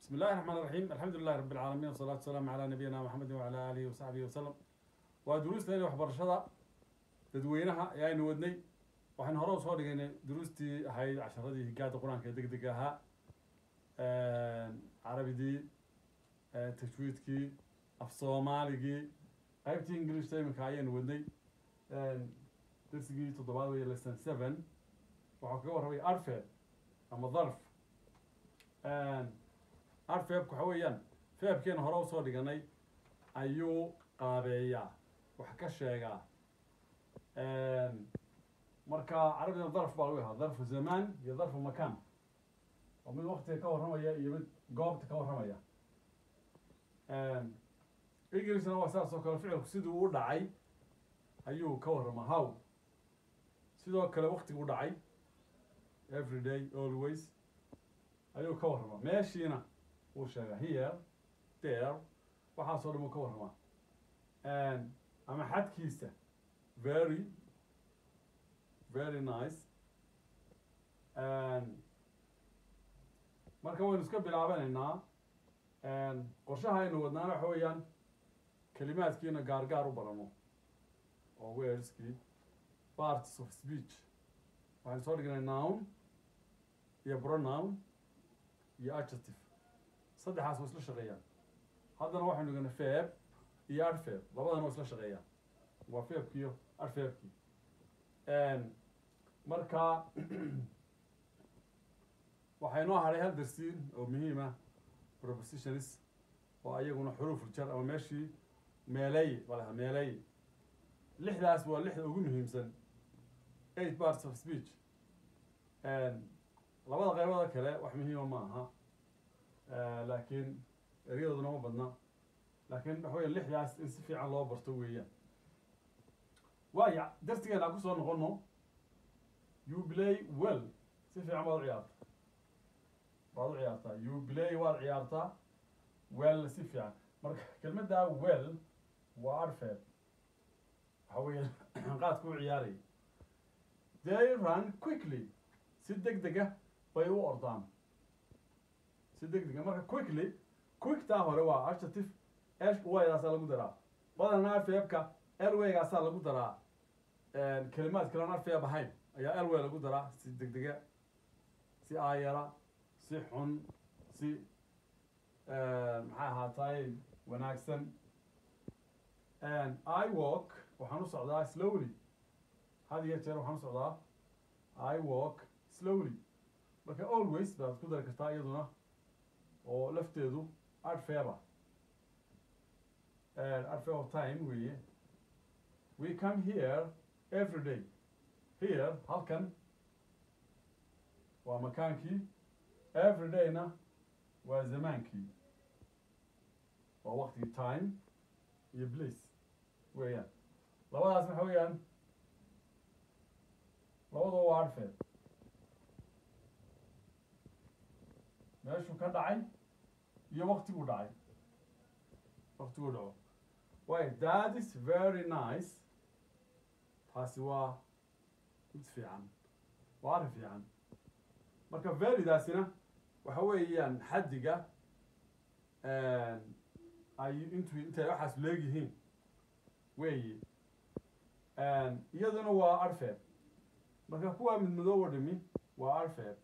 بسم الله الرحمن الرحيم الحمد لله رب العالمين والصلاة والسلام على نبينا محمد وعلى آله وصحبه وسلم ودروسنا وحبرشدا تدوينها يا نودني وحن هروس هو دغنا دروستي هاي عشرتي هجات القرآن كدقدقها عربي دي تجويدكي أفصوماليكي قيبتي إنجليش تايم كاين ودني درسي تضباط ويا لسن 7 وحكوا روي أرفع أما ظرف arfeebku waxa weeyaan feebkeena hore usoo dhiganay ayuu qaabeeyaa wax ka sheegaa marka carabida darf baa lagu yahaa darfu zamaan iyo darfu makaan oo mid waqtiga ka warramaya iyo mid goobta ka warramaya ingilishna waa saas oo kale ficilku siduu u dhacay ayuu ka warramaa how sidoo kale waqtigu u dhacay every day always ayuu ka warramaa meeshiina wuu sheegaa here there waxaasoo dhan uu ka warramaa ama xadkiisa very very nice marka waynu iska bilaabanaynaa qorshaha aynu wadnaana waxa weeyaan kelimaadkiina gaar u barano oo wordskii parts of speech waxaynu soo dhignay noun iyo pronoun iyo adjective saddexaas waa isla shaqeeyaan haddana waxaynu dhignay feeb iyo arfeeb labadana waa isla shaqeeyaan waa feebki iyo arfeebkii marka waxay noo hadhay hal darsiin oo muhiima prepositions oo ayaguna xuruuful jar ama meeshii meelay walaha meelay lixdaas waa lixda ugu muhiimsan 8 parts of speech labada qaybada kale wax muhiima ma aha laakiin eryadooduna ma badna laakiin waxa weya lixdaas in si fiican loo barto weeyaan waaya darsigeena aan kusoo noqono you play well si fiican baad u ciyaartaa you play waad ciyaartaa well si fiican marka kelmadda well waa arfeeb waxa weeyaan qaadku u ciyaaraya they run quickly si degdega bay u ordaan si degdega marka quickly quicktaa hore waa adjective wydaasaa lagu daraa badanna arfeebka lwaygaasaa lagu daraa kelimaad kalean arfeeb ahayn ayaa lway lagu daraa si degdega si aayara si xun si maxay ahaataay wanaagsan I walk waxaan u socdaa slowly had iyo jeer waxaan u socdaa I walk slowly marka always baad ku dari kartaa iyaduna oo lafteedu arfeeba arfeeb of time weeye we come here every day here halkan waa makaankii every dayna waa zamaankii waa waqtigii time iyo place weeyaan labadaas waxa weeyaan labadaba waa arfeeb meeshuu ka dhacay iyo waqtiguu dhacay waqtiguu dhaco way that is very nice taasi waa mid fiican waa arrin fiican marka verydaasina waxa weeyaan xaddiga ay intay waxaas leegyihiin weeye iyaduna waa arfeeb marka kuwaa mid madoowa dhimi waa arfeeb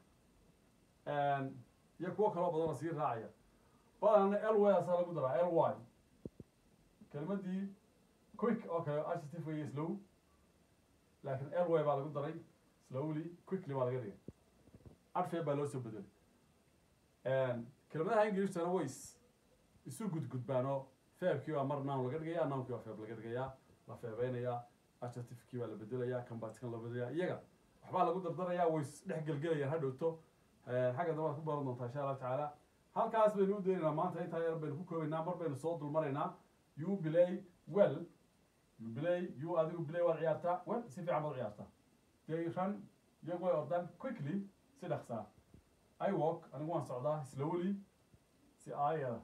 iyo kuwo kaloo badanoo sii raacaya badanna lwayaasaa lagu daraa ly kelmadii quick oo kale adjective weeye slow laakiin lwy baa lagu daray slowly quickly baa laga dhigay arfeeb baa loo soo bedelay kelmadaha ingilistana way isu gudgudbaan oo feebkii baa mar noun laga dhigayaa nounkii baa feeb laga dhigayaa la feebeynayaa adjectivekii baa la bedelayaa combatkan la bedelayaa iyaga waxbaa lagu dardarayaa way isdhex gelgelayaan hadhowto xagga dambe ad ku baran doontaa insha allahu tacaala halkaas baynu u daynaynaa maanta intaa yar baynu ku koobaynaa mar baynu soo dulmaraynaa you play well you adigu play waad ciyaartaa well si fiican baad u ciyaartaa they run iyagu way ordaan quickly si dhaqsaa I walk anigu waan socdaa slowly si aayara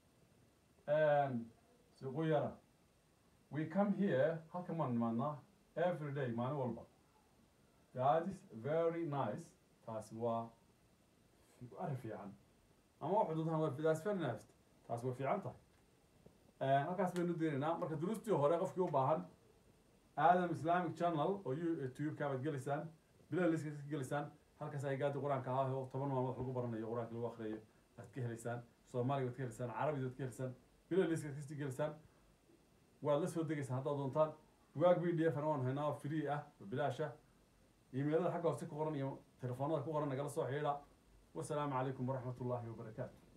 si quyara we come here halkan maan nimaadnaa every day maalin walba that is very nice taasi waa arrin fiican ama wax xuduudahan waa that's very nice taas way fiican tahay halkaas baynu deenaynaa marka duruustii hore qofkii u baahan aadam islamic channel oo youtube-ka baad gelaysaan playlist ka gelaysaan halkaas ay gaadi qur-aanka ah oo 10 maalmood lagu baranayo qur-aanka lagu akhriyo aad ka helaysaan soomaaliga waad ka helaysaan carabiga waad ka helaysaan playlist ka sii gelaysaan waad la soo degaysaan haddaad doontaan bugaag pdf ana waan haynaa free ah bilaash ah iimaylada xagga hoose ku qoran iyo telefoonada ku qoran nagala soo xidhiidha wasalaamu calaykum waraxmatullaahi wabarakaatu